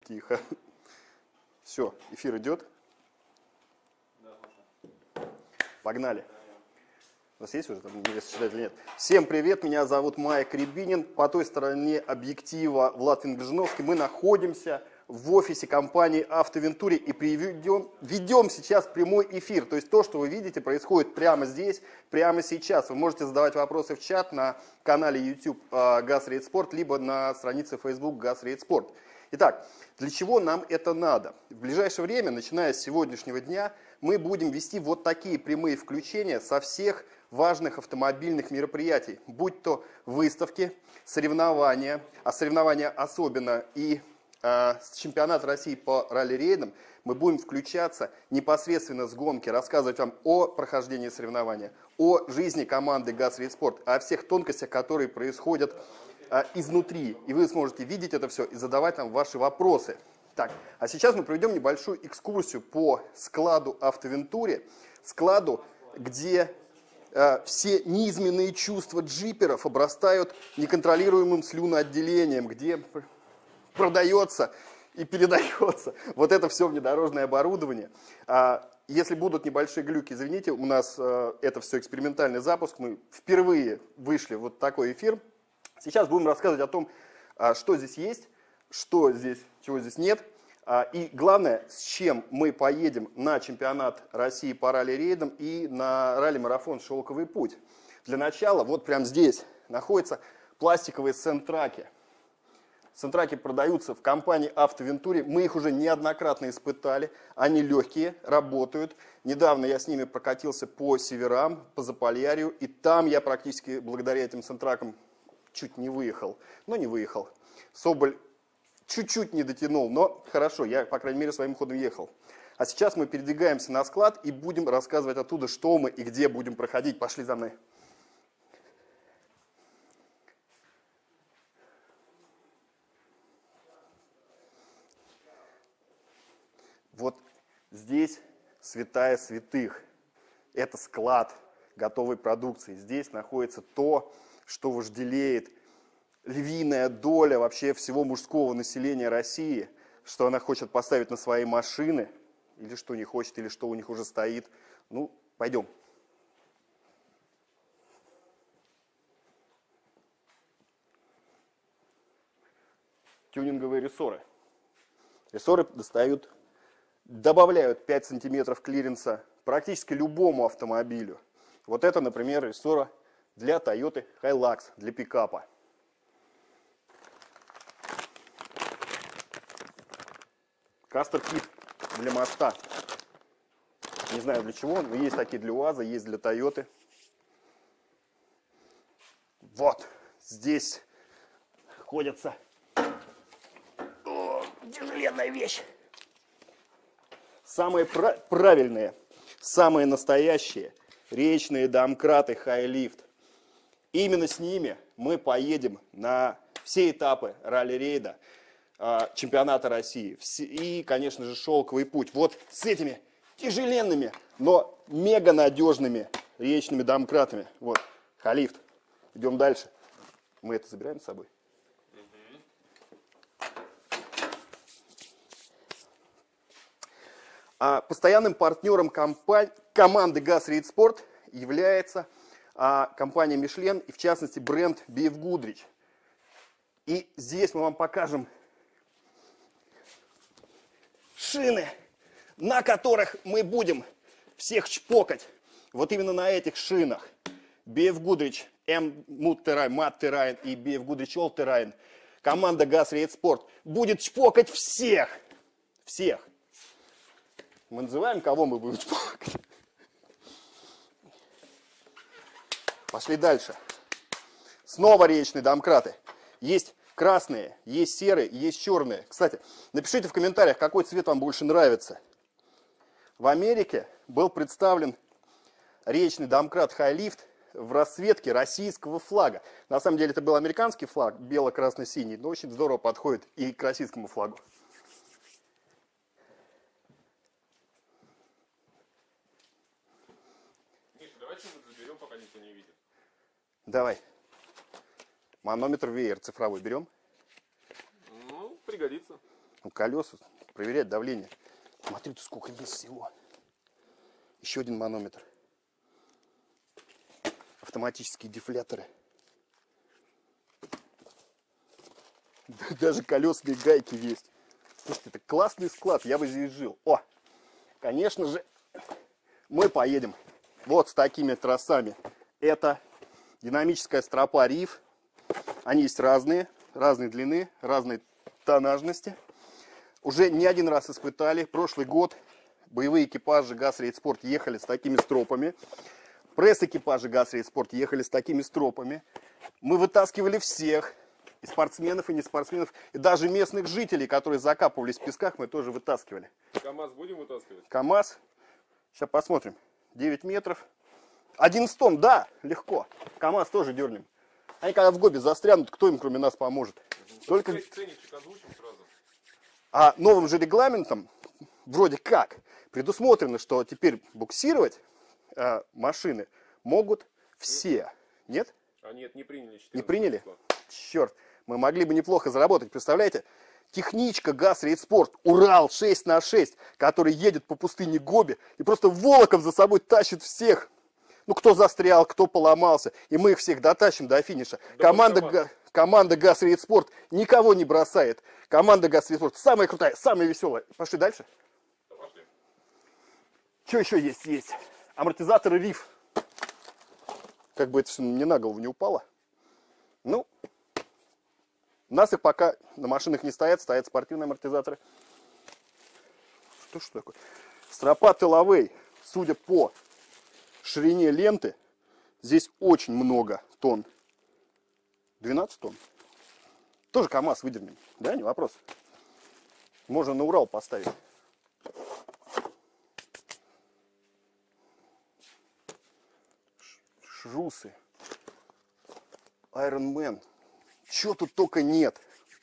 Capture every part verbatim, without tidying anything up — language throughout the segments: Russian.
Тихо. Все, эфир идет. Погнали. У вас есть уже, там, если читать или нет? Всем привет, меня зовут Майк Рябинин. По той стороне объектива Влад Ингржиновский. Мы находимся в офисе компании Автовентури и приведем, ведем сейчас прямой эфир. То есть то, что вы видите, происходит прямо здесь, прямо сейчас. Вы можете задавать вопросы в чат на канале YouTube GasRateSport, либо на странице Facebook GasRateSport. Итак, для чего нам это надо? В ближайшее время, начиная с сегодняшнего дня, мы будем вести вот такие прямые включения со всех важных автомобильных мероприятий, будь то выставки, соревнования, а соревнования особенно и э, чемпионат России по ралли-рейдам, мы будем включаться непосредственно с гонки, рассказывать вам о прохождении соревнования, о жизни команды GasRateSport, о всех тонкостях, которые происходят э, изнутри. И вы сможете видеть это все и задавать нам ваши вопросы. Так, а сейчас мы проведем небольшую экскурсию по складу Автовентури, складу, где э, все низменные чувства джиперов обрастают неконтролируемым слюноотделением, где продается и передается вот это все внедорожное оборудование. А если будут небольшие глюки, извините, у нас э, это все экспериментальный запуск, мы впервые вышли в вот такой эфир. Сейчас будем рассказывать о том, э, что здесь есть, что здесь, чего здесь нет. И главное, с чем мы поедем на чемпионат России по ралли-рейдам и на ралли-марафон «Шелковый путь». Для начала, вот прямо здесь находятся пластиковые сентраки. Сентраки продаются в компании Автовентури. Мы их уже неоднократно испытали. Они легкие, работают. Недавно я с ними прокатился по северам, по Заполярью. И там я практически благодаря этим сентракам чуть не выехал. Но не выехал. Соболь чуть-чуть не дотянул, но хорошо, я, по крайней мере, своим ходом ехал. А сейчас мы передвигаемся на склад и будем рассказывать оттуда, что мы и где будем проходить. Пошли за мной. Вот здесь святая святых. Это склад готовой продукции. Здесь находится то, что вожделеет львиная доля вообще всего мужского населения России, что она хочет поставить на свои машины, или что не хочет, или что у них уже стоит. Ну, пойдем. Тюнинговые рессоры. Рессоры достают, добавляют пять сантиметров клиренса практически любому автомобилю. Вот это, например, рессора для Toyota Hilux, для пикапа. Кастер-кит для моста. Не знаю для чего, но есть такие для УАЗа, есть для Тойоты. Вот здесь находится О, тяжеленная вещь. Самые пра правильные, самые настоящие речные домкраты Хайлифт. Именно с ними мы поедем на все этапы ралли-рейда, чемпионата России и, конечно же, «Шелковый путь». Вот с этими тяжеленными, но мега надежными речными домкратами. Вот, Халифт. Идем дальше. Мы это забираем с собой. А постоянным партнером компании, команды GasRateSport является а, компания Michelin и, в частности, бренд би эф Goodrich. И здесь мы вам покажем шины, на которых мы будем всех чпокать. Вот именно на этих шинах. би эф Goodrich M-Mud Terrain, Mud Terrain и би эф Goodrich All Terrain. Команда GasRateSport будет чпокать всех. Всех. Мы называем, кого мы будем чпокать. Пошли дальше. Снова речные домкраты. Есть красные, есть серые, есть черные. Кстати, напишите в комментариях, какой цвет вам больше нравится. В Америке был представлен речный домкрат Хайлифт в расцветке российского флага. На самом деле это был американский флаг, бело-красно-синий, но очень здорово подходит и к российскому флагу. Миша, давай что-нибудь заберем, пока никто не видит. Давай. Манометр веер цифровой берем. Ну, пригодится. Ну, колеса, проверять давление. Смотрите, сколько здесь всего. Еще один манометр. Автоматические дефляторы. Даже колесные гайки есть. Слушайте, это классный склад, я бы здесь жил. О, конечно же, мы поедем вот с такими тросами. Это динамическая стропа риф. Они есть разные, разной длины, разной тоннажности. Уже не один раз испытали. Прошлый год боевые экипажи ГАЗ Рейдспорт ехали с такими стропами. Пресс-экипажи ГАЗ Рейдспорт ехали с такими стропами. Мы вытаскивали всех. И спортсменов, и не спортсменов, и даже местных жителей, которые закапывались в песках, мы тоже вытаскивали. КамАЗ будем вытаскивать? КамАЗ. Сейчас посмотрим. девять метров. одиннадцать тонн, да, легко. КамАЗ тоже дернем. Они когда в ГОБе застрянут, кто им кроме нас поможет? Угу. Только... Ценничек озвучим сразу. А новым же регламентом, вроде как, предусмотрено, что теперь буксировать э, машины могут все. Нет? А нет, не приняли. Не приняли? Числа. Черт. Мы могли бы неплохо заработать. Представляете? Техничка ГАЗ Рейдспорт Урал шесть на шесть, который едет по пустыне Гоби и просто волоком за собой тащит всех. Ну, кто застрял, кто поломался. И мы их всех дотащим до финиша. Да команда, га, команда ГАЗ Рейдспорт никого не бросает. Команда ГАЗ Рейдспорт самая крутая, самая веселая. Пошли дальше. Да, пошли. Что еще есть? Есть. Амортизаторы риф. Как бы это все не на голову не упало. Ну, у нас их пока на машинах не стоят, стоят спортивные амортизаторы. Что ж такое? Стропа тыловой, судя по ширине ленты, здесь очень много тонн. двенадцать тонн. Тоже КамАЗ выдернем, да, не вопрос. Можно на Урал поставить. Шрусы. Iron Man. Чего тут только нет.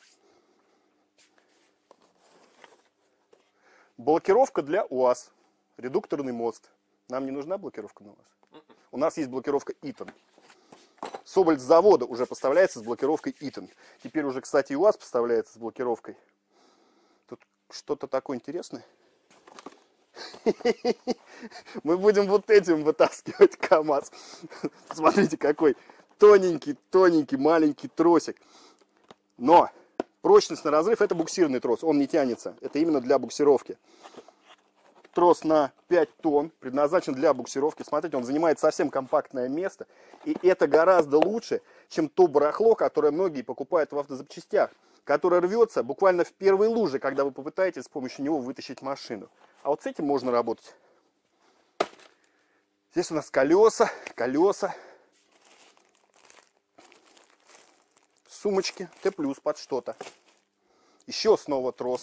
Блокировка для УАЗ. Редукторный мост. Нам не нужна блокировка на УАЗ. У нас есть блокировка Итон. Соболь с завода уже поставляется с блокировкой Итон. Теперь уже, кстати, и УАЗ поставляется с блокировкой. Тут что-то такое интересное. Мы будем вот этим вытаскивать КамАЗ. Смотрите, какой тоненький, тоненький, маленький тросик. Но прочность на разрыв — это буксирный трос. Он не тянется. Это именно для буксировки. Трос на пять тонн, предназначен для буксировки. Смотрите, он занимает совсем компактное место. И это гораздо лучше, чем то барахло, которое многие покупают в автозапчастях, которое рвется буквально в первой луже, когда вы попытаетесь с помощью него вытащить машину. А вот с этим можно работать. Здесь у нас колеса, колеса. Сумочки, Т плюс под что-то. Еще снова трос.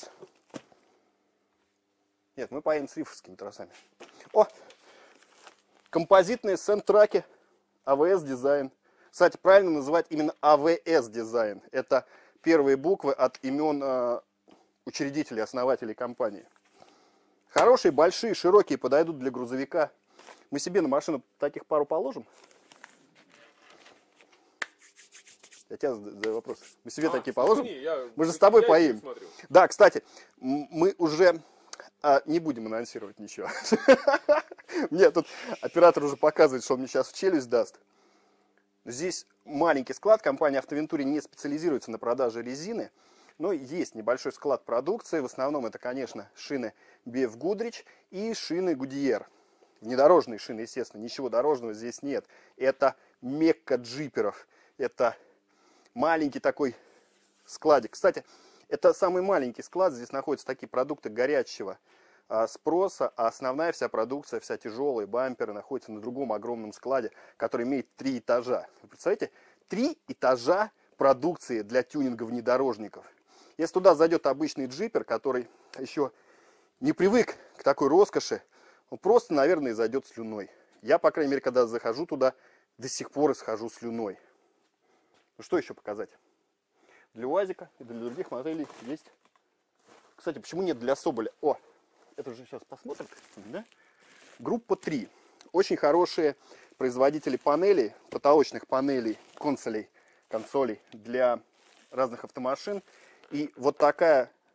Нет, мы поедем с рифовскими тросами. О! Композитные сент-траки. АВС дизайн. Кстати, правильно называть именно АВС дизайн. Это первые буквы от имен э, учредителей, основателей компании. Хорошие, большие, широкие, подойдут для грузовика. Мы себе на машину таких пару положим. Я тебя задаю вопрос. Мы себе а, такие положим? Не, я, мы же с тобой поедем. Да, кстати, мы уже а, не будем анонсировать ничего. Мне тут оператор уже показывает, что он мне сейчас в челюсть даст. Здесь маленький склад. Компания Автовентури не специализируется на продаже резины. Но есть небольшой склад продукции. В основном это, конечно, шины би эф Goodrich и шины Goodyear. Внедорожные шины, естественно. Ничего дорожного здесь нет. Это мекка джиперов. Это маленький такой складик. Кстати, это самый маленький склад. Здесь находятся такие продукты горячего а, спроса. А основная вся продукция, вся тяжелая, бамперы находятся на другом огромном складе, который имеет три этажа. Вы представляете? Три этажа продукции для тюнинга внедорожников. Если туда зайдет обычный джипер, который еще не привык к такой роскоши, он просто, наверное, зайдет слюной. Я, по крайней мере, когда захожу туда, до сих пор исхожу слюной. Ну что еще показать? Для УАЗика и для других моделей есть. Кстати, почему нет для Соболя? О, это же сейчас посмотрим. Да? Группа три. Очень хорошие производители панелей, потолочных панелей, консолей, консолей для разных автомашин. И вот такая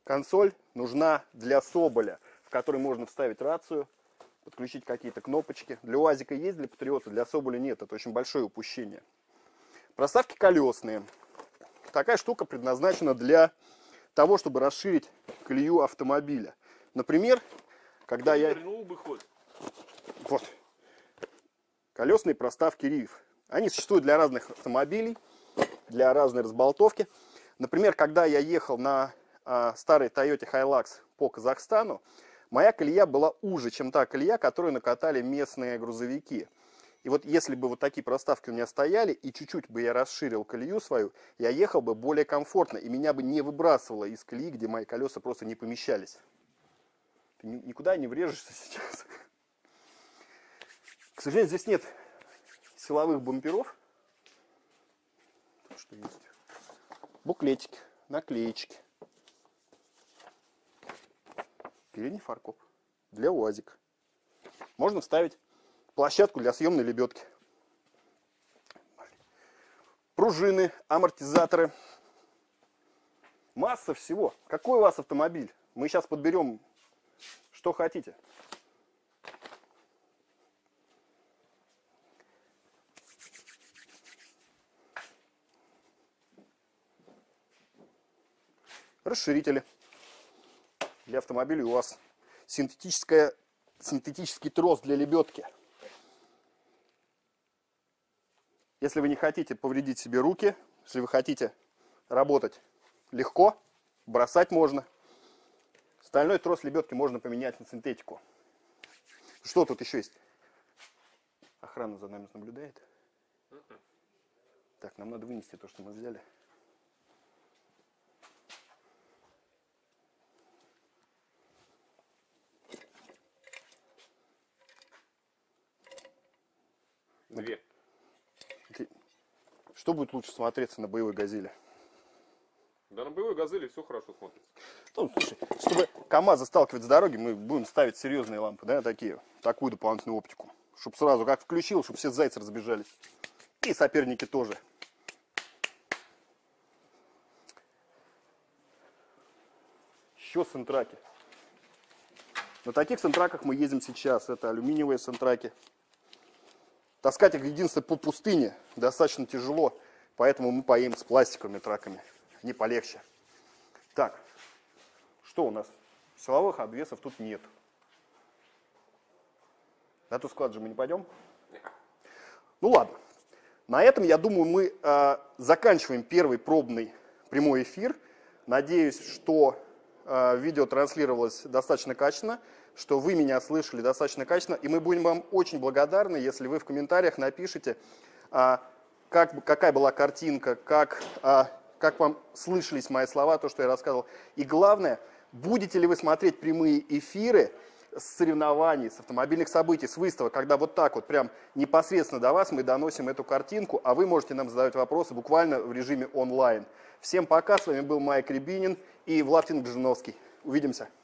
консоль нужна для Соболя, в которой можно вставить рацию, подключить какие-то кнопочки. Для УАЗика есть, для Патриота, для Соболя нет. Это очень большое упущение. Проставки колесные. Такая штука предназначена для того, чтобы расширить колею автомобиля. Например, когда я... бы ход. Вот. Колесные проставки риф. Они существуют для разных автомобилей, для разной разболтовки. Например, когда я ехал на а, старой Toyota Hilux по Казахстану, моя колея была уже, чем та колея, которую накатали местные грузовики. И вот если бы вот такие проставки у меня стояли, и чуть-чуть бы я расширил колею свою, я ехал бы более комфортно, и меня бы не выбрасывало из колеи, где мои колеса просто не помещались. Ты никуда не врежешься сейчас. К сожалению, здесь нет силовых бамперов. Что есть? Буклетики, наклеечки. Передний фаркоп для УАЗика. Можно вставить площадку для съемной лебедки. Пружины, амортизаторы. Масса всего. Какой у вас автомобиль? Мы сейчас подберем, что хотите. Расширители. Для автомобиля у вас синтетическая, синтетический трос для лебедки. Если вы не хотите повредить себе руки, если вы хотите работать легко, бросать можно. Стальной трос лебедки можно поменять на синтетику. Что тут еще есть? Охрана за нами наблюдает. Так, нам надо вынести то, что мы взяли. Две. Что будет лучше смотреться на боевой газели? Да на боевой газели все хорошо смотрится. Ну, слушай, чтобы КамАЗы сталкивать с дороги, мы будем ставить серьезные лампы, да, такие, такую дополнительную оптику. Чтобы сразу как включил, чтобы все зайцы разбежались. И соперники тоже. Еще сентраки. На таких сентраках мы ездим сейчас. Это алюминиевые сентраки. Таскать их единственное по пустыне достаточно тяжело, поэтому мы поедем с пластиковыми траками. Они полегче. Так, что у нас? Силовых обвесов тут нет. На тот склад же мы не пойдем? Ну ладно. На этом, я думаю, мы э, заканчиваем первый пробный прямой эфир. Надеюсь, что э, видео транслировалось достаточно качественно, что вы меня слышали достаточно качественно, и мы будем вам очень благодарны, если вы в комментариях напишите, а, как, какая была картинка, как, а, как вам слышались мои слова, то, что я рассказывал. И главное, будете ли вы смотреть прямые эфиры с соревнований, с автомобильных событий, с выставок, когда вот так вот прям непосредственно до вас мы доносим эту картинку, а вы можете нам задавать вопросы буквально в режиме онлайн. Всем пока, с вами был Майк Рябинин и Влад Ингжиновский. Увидимся.